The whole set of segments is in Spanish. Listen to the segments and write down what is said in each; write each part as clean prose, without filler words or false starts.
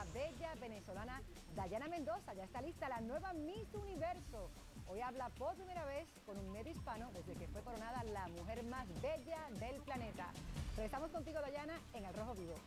la bella venezolana Dayana Mendoza. Ya está lista la nueva Miss Universo. Hoy habla por primera vez con un medio hispano desde que fue coronada la mujer más bella del planeta. Regresamos contigo, Dayana, en Al Rojo Vivo.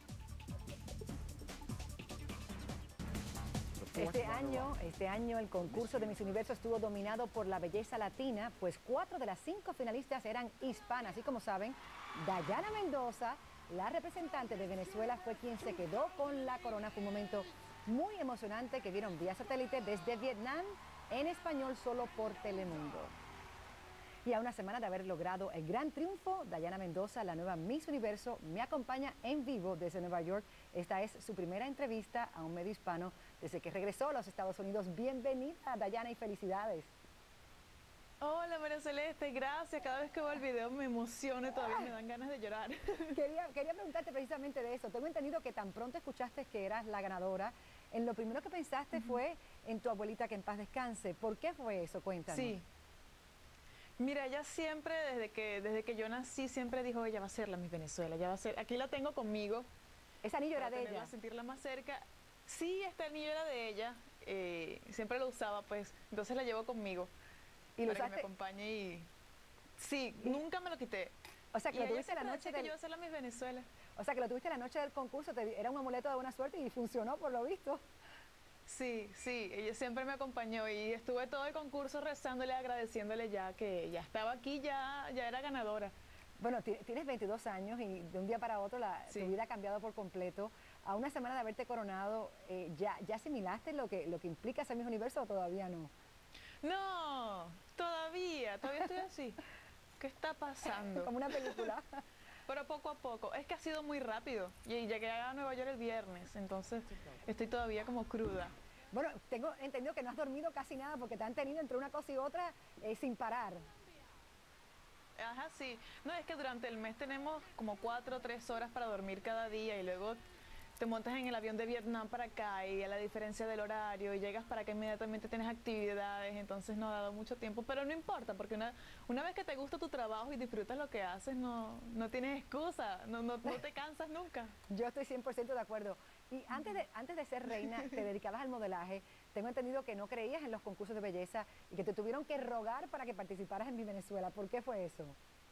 Este año el concurso de Miss Universo estuvo dominado por la belleza latina, pues 4 de las 5 finalistas eran hispanas. Y como saben, Dayana Mendoza, la representante de Venezuela, fue quien se quedó con la corona. Fue un momento muy emocionante que vieron vía satélite desde Vietnam en español solo por Telemundo. Y a una semana de haber logrado el gran triunfo, Dayana Mendoza, la nueva Miss Universo, me acompaña en vivo desde Nueva York. Esta es su primera entrevista a un medio hispano desde que regresó a los Estados Unidos. Bienvenida, Dayana, y felicidades. Hola, María Celeste, gracias. Cada vez que veo el video me emociono y todavía me dan ganas de llorar. Quería preguntarte precisamente de eso. Tengo entendido que tan pronto escuchaste que eras la ganadora, en lo primero que pensaste fue en tu abuelita, que en paz descanse. ¿Por qué fue eso? Cuéntanos. Sí. Mira, ella siempre, desde que yo nací, siempre dijo, ella va a ser la Miss Venezuela, ella va a ser. Aquí la tengo conmigo. ¿Ese anillo era de ella? Sentirla más cerca. Sí, este anillo era de ella. Siempre lo usaba, pues. Entonces la llevo conmigo. ¿Y lo para usaste? que me acompañe y... Sí, nunca me lo quité. O sea, que lo tuviste la noche que yo iba a ser la Miss Venezuela. O sea, que lo tuviste la noche del concurso, era un amuleto de buena suerte y funcionó por lo visto. Sí, sí, ella siempre me acompañó y estuve todo el concurso rezándole, agradeciéndole ya que ya estaba aquí, ya era ganadora. Bueno, tienes 22 años y de un día para otro tu vida ha cambiado por completo. A una semana de haberte coronado, ¿ya asimilaste lo que implica ser Miss Universo o todavía no? No, todavía estoy así. ¿Qué está pasando? Como una película. Pero poco a poco. Es que ha sido muy rápido. Y llegué a Nueva York el viernes, entonces estoy todavía como cruda. Bueno, tengo entendido que no has dormido casi nada porque te han tenido entre una cosa y otra sin parar. Ajá, sí. No, es que durante el mes tenemos como 4 o 3 horas para dormir cada día y luego te montas en el avión de Vietnam para acá y a la diferencia del horario y llegas para que inmediatamente tienes actividades, entonces no ha dado mucho tiempo, pero no importa porque una vez que te gusta tu trabajo y disfrutas lo que haces, no tienes excusa, no te cansas nunca. Yo estoy 100% de acuerdo. Y antes de ser reina, te dedicabas al modelaje. Tengo entendido que no creías en los concursos de belleza y que te tuvieron que rogar para que participaras en Miss Venezuela. ¿Por qué fue eso?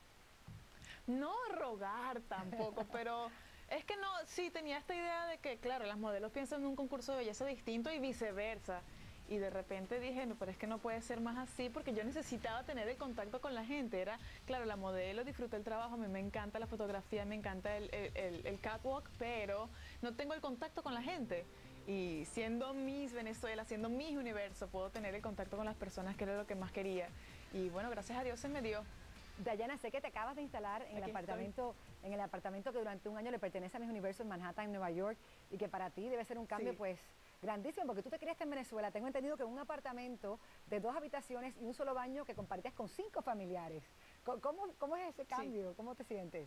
No rogar tampoco, pero es que no, sí, tenía esta idea de que, claro, las modelos piensan en un concurso de belleza distinto y viceversa. Y de repente dije, no, pero es que no puede ser más así porque yo necesitaba tener el contacto con la gente. Era, claro, la modelo, disfruté el trabajo, a mí me encanta la fotografía, me encanta el catwalk, pero no tengo el contacto con la gente. Y siendo Miss Venezuela, siendo Miss Universo, puedo tener el contacto con las personas, que era lo que más quería. Y bueno, gracias a Dios se me dio. Dayana, sé que te acabas de instalar en el apartamento que durante un año le pertenece a Miss Universo en Manhattan, en Nueva York, y que para ti debe ser un cambio pues grandísimo, porque tú te criaste en Venezuela. Tengo entendido que un apartamento de 2 habitaciones y un solo baño que compartías con 5 familiares. ¿Cómo es ese cambio? Sí. ¿Cómo te sientes?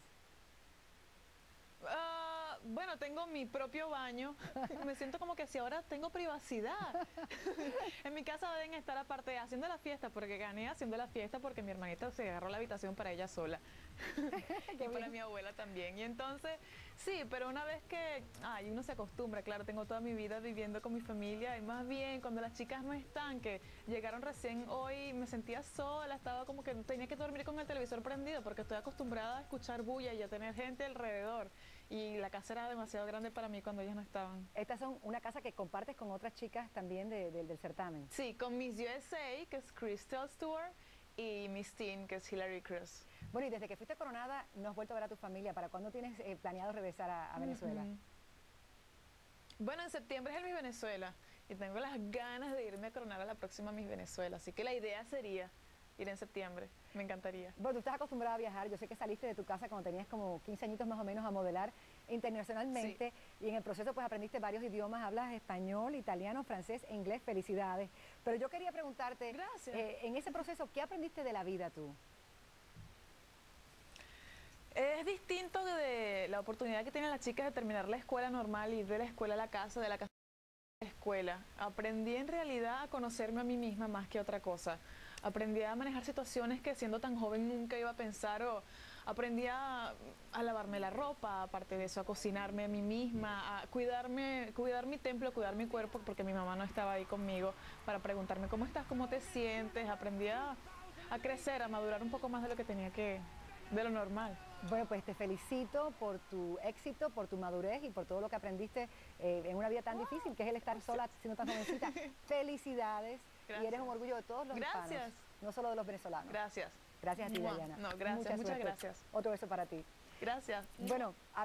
Bueno, tengo mi propio baño. Me siento como que si ahora tengo privacidad. En mi casa deben estar aparte haciendo la fiesta, porque gané haciendo la fiesta porque mi hermanita se agarró la habitación para ella sola. Y para mi abuela también. Y entonces, sí, pero una vez que uno se acostumbra, claro, tengo toda mi vida viviendo con mi familia y más bien cuando las chicas no están, que llegaron recién hoy, me sentía sola, estaba como que tenía que dormir con el televisor prendido porque estoy acostumbrada a escuchar bulla y a tener gente alrededor. Y la casa era demasiado grande para mí cuando ellas no estaban. Estas son una casa que compartes con otras chicas también del certamen. Sí, con Miss USA, que es Crystal Stewart, y Miss Teen, que es Hillary Cruz. Bueno, y desde que fuiste coronada, no has vuelto a ver a tu familia. ¿Para cuándo tienes planeado regresar a Venezuela? Bueno, en septiembre es el Miss Venezuela y tengo las ganas de irme a coronar a la próxima Miss Venezuela, así que la idea sería ir en septiembre, me encantaría. Bueno, tú estás acostumbrada a viajar, yo sé que saliste de tu casa cuando tenías como 15 añitos más o menos a modelar internacionalmente, y en el proceso pues aprendiste varios idiomas, hablas español, italiano, francés e inglés. Felicidades. Pero yo quería preguntarte, en ese proceso, ¿qué aprendiste de la vida tú? Es distinto de la oportunidad que tienen las chicas de terminar la escuela normal y ir de la escuela a la casa, de la casa a la escuela. Aprendí en realidad a conocerme a mí misma más que otra cosa. Aprendí a manejar situaciones que siendo tan joven nunca iba a pensar, o aprendí a lavarme la ropa, aparte de eso, a cocinarme a mí misma, a cuidar mi templo, cuidar mi cuerpo, porque mi mamá no estaba ahí conmigo para preguntarme cómo estás, cómo te sientes. Aprendí a crecer, a madurar un poco más de lo que tenía de lo normal. Bueno, pues te felicito por tu éxito, por tu madurez y por todo lo que aprendiste en una vida tan difícil, que es el estar sola siendo tan jovencita. Felicidades. Gracias. Y eres un orgullo de todos los hispanos, no solo de los venezolanos. Gracias. Gracias a ti, Dayana. No, gracias, muchas gracias. Otro beso para ti. Gracias. Bueno,